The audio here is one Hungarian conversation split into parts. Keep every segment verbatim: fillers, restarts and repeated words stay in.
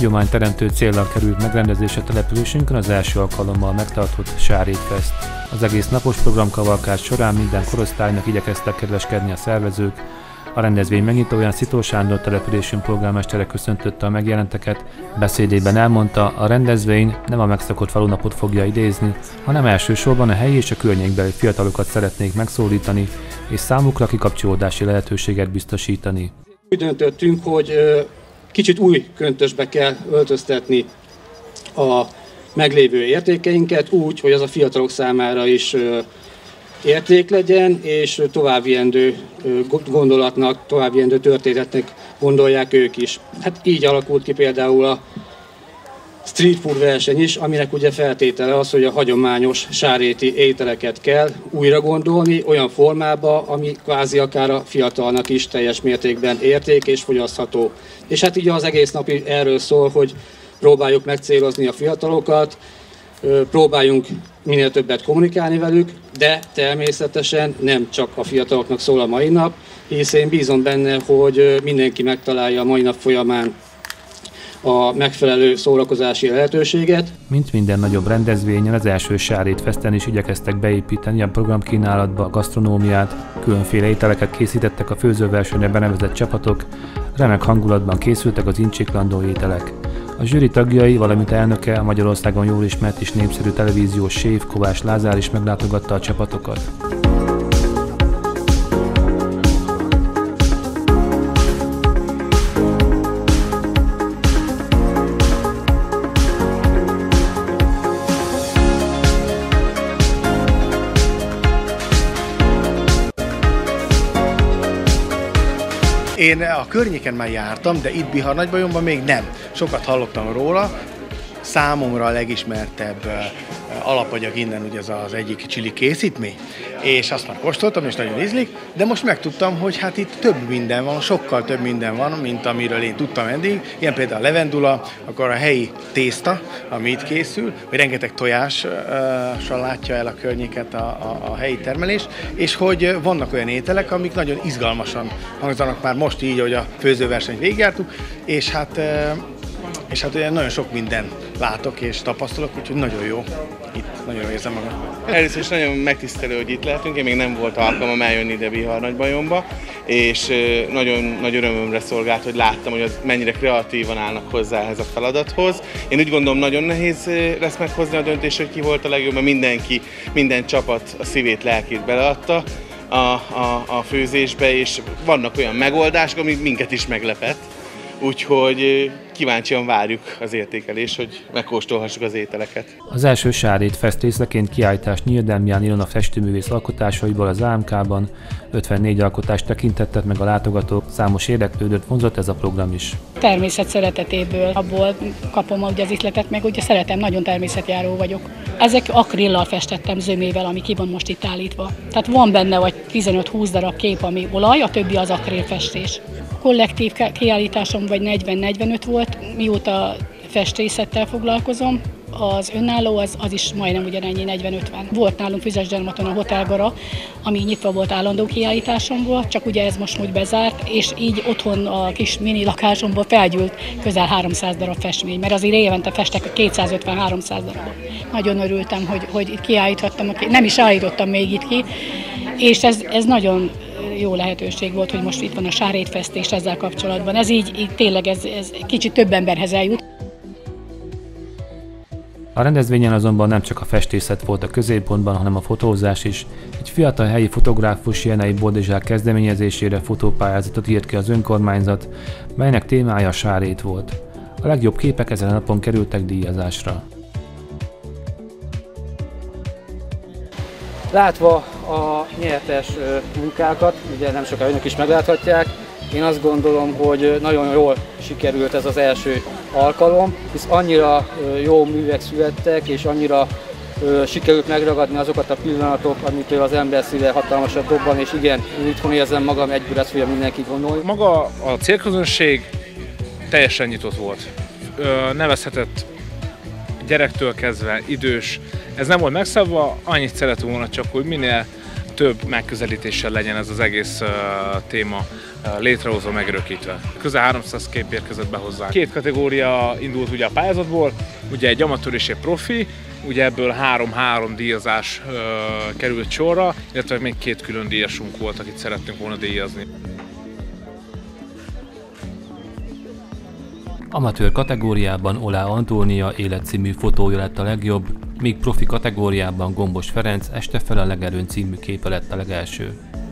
hagyományteremtő céllal került megrendezésre településünkön az első alkalommal megtartott Sárét Fest. Az egész napos programkavalkád során minden korosztálynak igyekeztek kedveskedni a szervezők. A rendezvény megnyitóján Szitó Sándor településünk polgármestere köszöntötte a megjelenteket, beszédében elmondta, a rendezvény nem a megszokott falunapot fogja idézni, hanem elsősorban a helyi és a környékbeli fiatalokat szeretnék megszólítani, és számukra kikapcsolódási lehetőséget biztosítani. Úgy döntöttünk, hogy kicsit új köntösbe kell öltöztetni a meglévő értékeinket úgy, hogy az a fiatalok számára is érték legyen, és továbbviendő gondolatnak, továbbviendő történetnek gondolják ők is. Hát így alakult ki például a street food verseny is, aminek ugye feltétele az, hogy a hagyományos sáréti ételeket kell újra gondolni olyan formába, ami kvázi akár a fiatalnak is teljes mértékben érték és fogyasztható. És hát így az egész nap erről szól, hogy próbáljuk megcélozni a fiatalokat, próbáljunk minél többet kommunikálni velük, de természetesen nem csak a fiataloknak szól a mai nap, hiszen én bízom benne, hogy mindenki megtalálja a mai nap folyamán a megfelelő szórakozási lehetőséget. Mint minden nagyobb rendezvényen, az első Sárét Festen is igyekeztek beépíteni a programkínálatba a gasztronómiát, különféle ételeket készítettek a főzőversenyre benevezett csapatok, remek hangulatban készültek az incsiklandó ételek. A zsűri tagjai, valamint elnöke, a Magyarországon jól ismert és népszerű televíziós séf Kovács Lázár is meglátogatta a csapatokat. Én a környéken már jártam, de itt Bihar-Nagybajomban még nem. Sokat hallottam róla. Számomra a legismertebb alapanyag innen ugye ez az egyik chili készítmény, és azt már kóstoltam, és nagyon ízlik, de most megtudtam, hogy hát itt több minden van, sokkal több minden van, mint amiről én tudtam eddig. Ilyen például a levendula, akkor a helyi tészta, ami itt készül, vagy rengeteg tojással látja el a környéket a, a, a helyi termelés, és hogy vannak olyan ételek, amik nagyon izgalmasan hangzanak már most így, hogy a főzőversenyt végigjártuk, és hát És hát ugye nagyon sok minden látok és tapasztalok, úgyhogy nagyon jó. Itt nagyon érzem magam. Először is nagyon megtisztelő, hogy itt lehetünk. Én még nem volt alkalmam eljönni ide Bihar-Nagybajomba, és nagyon nagy örömömre szolgált, hogy láttam, hogy az mennyire kreatívan állnak hozzá ehhez a feladathoz. Én úgy gondolom, nagyon nehéz lesz meghozni a döntést, hogy ki volt a legjobb, mert mindenki, minden csapat a szívét, lelkét beleadta a, a, a főzésbe, és vannak olyan megoldások, amik minket is meglepett. Úgyhogy kíváncsian várjuk az értékelést, hogy megkóstolhassuk az ételeket. Az első Sárét Fest részeként kiállítás Nyíldemján Ilona festőművész alkotásaiból az á em ká-ban ötvennégy alkotást tekintettek meg a látogatók, számos érdeklődőt vonzott ez a program is. Természet szeretetéből abból kapom ugye az ihletet, meg ugye szeretem, nagyon természetjáró vagyok. Ezek akrillal festettem zömével, ami ki van most itt állítva. Tehát van benne vagy tizenöt-húsz darab kép, ami olaj, a többi az akrillfestés. Kollektív kiállításom vagy negyven-negyvenöt volt, mióta festészettel foglalkozom, az önálló az, az is majdnem ugyanennyi, negyven-ötven. Volt nálunk Füzesgyarmaton a Hotelgara, ami nyitva volt állandó kiállításomból, csak ugye ez most úgy bezárt, és így otthon a kis mini lakásomból felgyűlt közel háromszáz darab festmény, mert azért évente festek kétszázötven-háromszáz darabot. Nagyon örültem, hogy, hogy itt kiállíthattam, nem is állítottam még itt ki, és ez, ez nagyon jó lehetőség volt, hogy most itt van a Sárét Fest és ezzel kapcsolatban. Ez így, így tényleg ez, ez kicsit több emberhez eljut. A rendezvényen azonban nem csak a festészet volt a középpontban, hanem a fotózás is. Egy fiatal helyi fotográfus Jenei Boldizsák kezdeményezésére fotópályázatot írt ki az önkormányzat, melynek témája Sárét volt. A legjobb képek ezen a napon kerültek díjazásra. Látva a nyertes munkákat, ugye nem sokára önök is megláthatják, én azt gondolom, hogy nagyon jól sikerült ez az első alkalom, hisz annyira jó művek születtek, és annyira sikerült megragadni azokat a pillanatok, amitől az ember szíve hatalmasat dobban, és igen, én itthon érzem magam, egyből ezt fogja mindenki gondolni. Maga a célközönség teljesen nyitott volt. Nevezhetett gyerektől kezdve, idős. Ez nem volt megszabva, annyit szeretünk volna csak, hogy minél több megközelítéssel legyen ez az egész uh, téma uh, létrehozva, megörökítve. Közel háromszáz kép érkezett be hozzá. Két kategória indult ugye a pályázatból, ugye egy amatőr és egy profi, ugye ebből három-három díjazás uh, került sorra, illetve még két külön díjasunk volt, akit szerettünk volna díjazni. Amatőr kategóriában Olá Antónia életcímű fotója lett a legjobb, míg profi kategóriában Gombos Ferenc Este fel a legelőn című képe lett a legelső.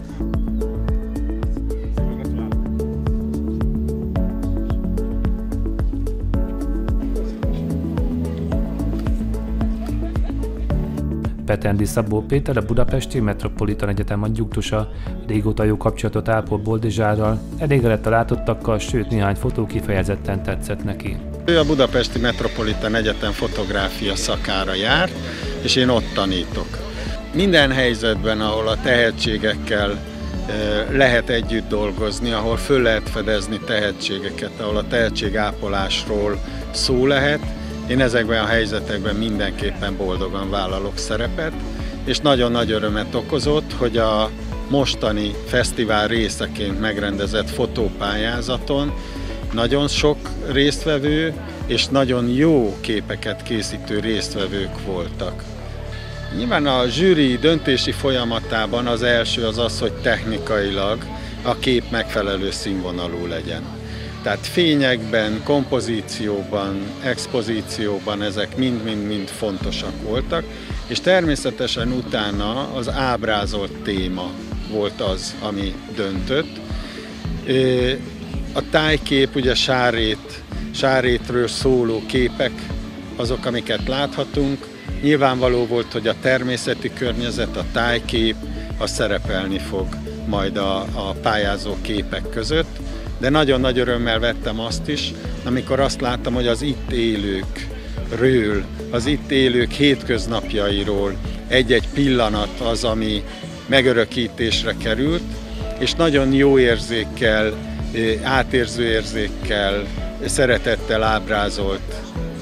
Petendi Szabó Péter, a Budapesti Metropolitan Egyetem adjunktusa, régóta jó kapcsolatot ápol Boldizsárral, elégedett a látottakkal, sőt néhány fotó kifejezetten tetszett neki. Ő a Budapesti Metropolitan Egyetem fotográfia szakára járt, és én ott tanítok. Minden helyzetben, ahol a tehetségekkel lehet együtt dolgozni, ahol föl lehet fedezni tehetségeket, ahol a tehetségápolásról szó lehet, én ezekben a helyzetekben mindenképpen boldogan vállalok szerepet, és nagyon nagy örömet okozott, hogy a mostani fesztivál részeként megrendezett fotópályázaton nagyon sok résztvevő és nagyon jó képeket készítő résztvevők voltak. Nyilván a zsűri döntési folyamatában az első az az, hogy technikailag a kép megfelelő színvonalú legyen. Tehát fényekben, kompozícióban, expozícióban ezek mind-mind-mind fontosak voltak, és természetesen utána az ábrázolt téma volt az, ami döntött. A tájkép, ugye sárrét, sárrétről szóló képek, azok, amiket láthatunk. Nyilvánvaló volt, hogy a természeti környezet, a tájkép, az szerepelni fog majd a, a pályázó képek között. De nagyon nagy örömmel vettem azt is, amikor azt láttam, hogy az itt élőkről, az itt élők hétköznapjairól egy-egy pillanat az, ami megörökítésre került, és nagyon jó érzékkel, átérző érzékkel, szeretettel ábrázolt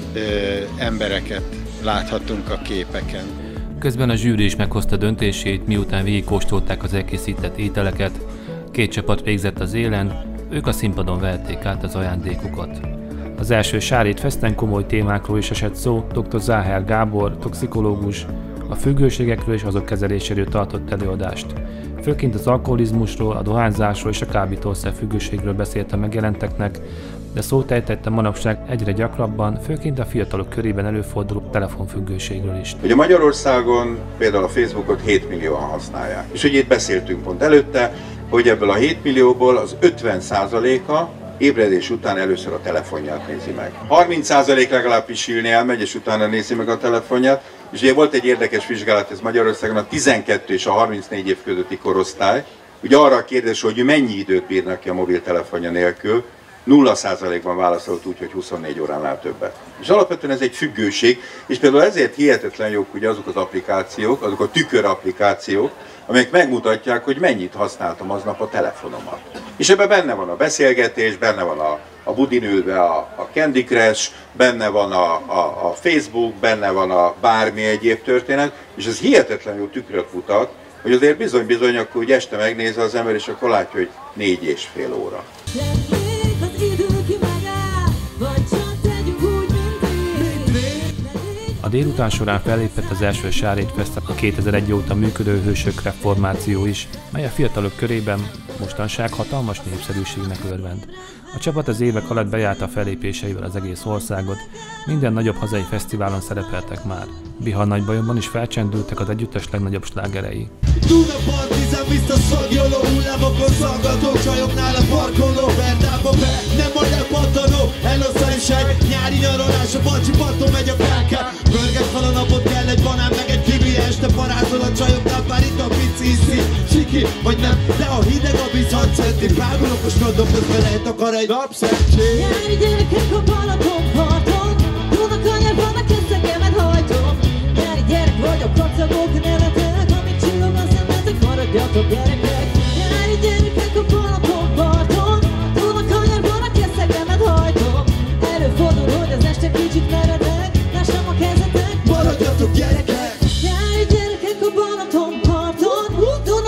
embereket láthatunk a képeken. Közben a zsűri is meghozta döntését, miután végigkóstolták az elkészített ételeket. Két csapat végzett az élen, ők a színpadon vehették át az ajándékukat. Az első Sárrét Festen komoly témákról is esett szó, dr. Záher Gábor, toxikológus, a függőségekről és azok kezeléséről tartott előadást. Főként az alkoholizmusról, a dohányzásról és a kábítószer függőségről beszélt a megjelenteknek, de szót ejtett a manapság egyre gyakrabban, főként a fiatalok körében előforduló telefonfüggőségről is. Ugye Magyarországon például a Facebookot hét millióan használják, és ugye itt beszéltünk pont előtte, hogy ebből a hét millióból az ötven százaléka ébredés után először a telefonját nézi meg. harminc százalék legalább pisilni elmegy, és utána nézi meg a telefonját. És ugye volt egy érdekes vizsgálat, ez Magyarországon a tizenkettő és a harmincnégy év közötti korosztály. Ugye arra a kérdés, hogy mennyi időt bírnak ki a mobiltelefonja nélkül, nulla százalékban válaszolt úgy, hogy huszonnégy óránál többet. És alapvetően ez egy függőség, és például ezért hihetetlen jók ugye azok az applikációk, azok a tükör applikációk, amelyek megmutatják, hogy mennyit használtam aznap a telefonomat. És ebben benne van a beszélgetés, benne van a, a budinülve a, a Candy Crush, benne van a, a, a Facebook, benne van a bármi egyéb történet, és ez hihetetlen jó tükröt mutat, hogy azért bizony-bizony, akkor úgy este megnézze az ember, és akkor látja, hogy négy és fél óra. A délután során fellépett az első Sárrét Fest, a kétezer-egy óta működő Hősök reformáció is, mely a fiatalok körében mostanság hatalmas népszerűségnek örvend. A csapat az évek alatt bejárta fellépéseivel az egész országot, minden nagyobb hazai fesztiválon szerepeltek már. Bihar-Nagybajonban is felcsendültek az együttes legnagyobb slágerei. Dunapartizán visszaszagoló hullámokon szaggatók, csajoknál a parkoló, Verdába be, nem a lepattanó, hello sunshine, nyári nyaralás, a bacsi parton megy a káká, pörget fel a napot, kell egy banán, meg egy kiwi, este parázol a csajoknál, pár itt a pici iszi, siki, vagy nem, de a hideg a víz hat centi, bágul okoskodok, közben lehet akar egy napszentség. Nyári gyerekek a Balaton parton, Dunakanyarban a keszegemet hajtom, nyári gyerek vagyok, kacagok, nevetek, amíg csillog a szemetek, maradjatok gyerekek. Nyári gyerekek a Balaton parton, Dunakanyarban a keszegemet hajtom, előfordul, hogy az este kicsit meredek, lássam a kezetek, maradjatok gyerekek. Nyári gyerekek a Balaton parton,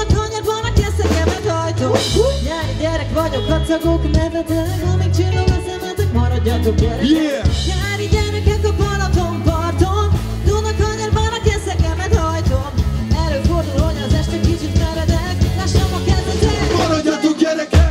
kocagok, nevetek, amíg csillog a szemetek, maradjatok gyerekek. Yeah. Nyári gyerekek a Balaton parton, Dunakanyarban a keszekemet hajtom. Előfordul, hogy az este kicsit meredek, lássam a kezetek. Maradjatok gyerekek!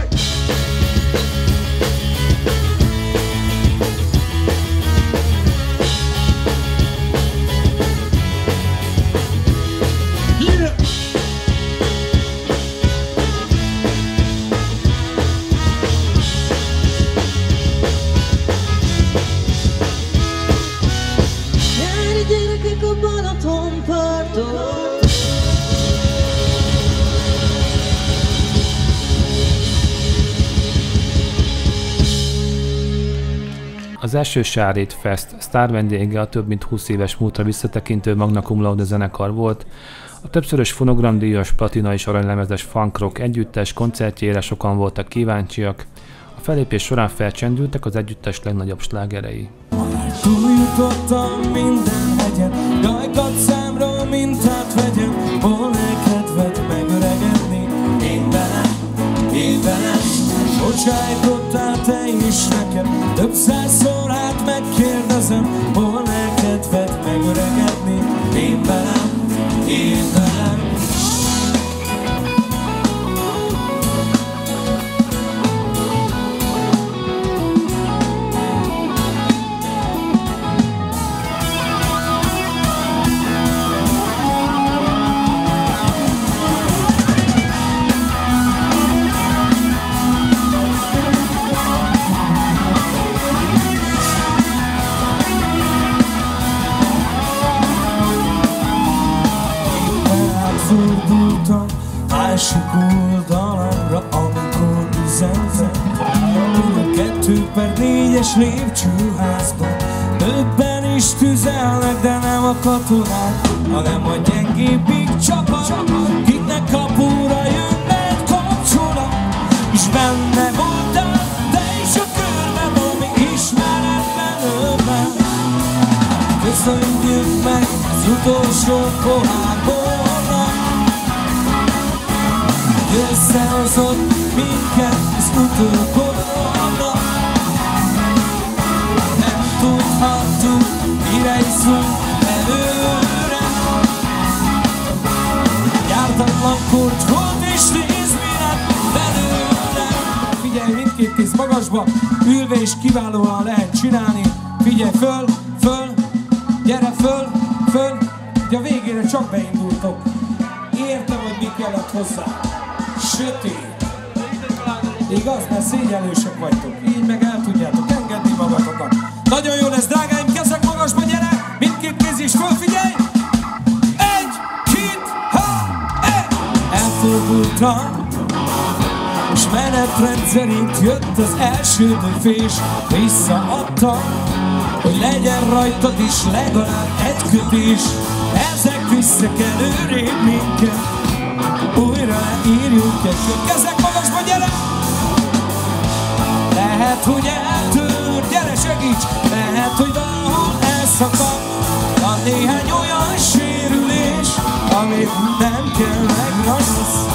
Az első Sárét Fest sztár vendége a több mint húsz éves múltra visszatekintő Magna Cum Laude zenekar volt. A többszörös fonogramdíjas, platina és aranylemezes funk rock együttes koncertjére sokan voltak kíváncsiak. A fellépés során felcsendültek az együttes legnagyobb slágerei. Túljutottam minden hegyen, dajkat számra mintát vegyem, hol kedved megöregedni, én velem, én velem. Bocsájtottál te is nekem, több százszor hát megkérdezem, hol kedved megöregedni, én velem, én velem. Másik oldalamra, amikor üzentem, a kettő per négyes lépcsőházban többen is tüzelnek, de nem a katonák, hanem a gyengébbik csapat, kiknek kapura jönne egy kapcsolat, és benne voltál, te is a körben, ami ismeretlen önben. Köszönjük meg az utolsó pohárból, összehozott minket az utókorona. Nem tudhattuk, mire iszunk előre. Jártatlan kort volt és nézd, mi lett belőle. Figyelj, mindkét kéz magasba, ülve és kiválóan lehet csinálni. Figyelj föl, föl, gyere föl, föl, hogy a végére csak beindultok. Értem, hogy mi kellett hozzá. Sötét. Igaz, mert szégyenlősek vagytok. Így meg el tudjátok engedni magatokat. Nagyon jó lesz, drágáim, kezek magasba, gyere! Mindkét kéz is fölfigyelj! Egy, két, ha, egy! Elfordultam, és menetrend szerint jött az első döfés. Visszaadtam, hogy legyen rajtad is legalább egy kötés. Ezek visszakelő rébb minket. Újra írjuk egy kezek magasba, gyere! Lehet, hogy eltör, gyere segíts! Lehet, hogy valahol elszakad. Van néhány olyan sérülés, amit nem kell megrajzolni.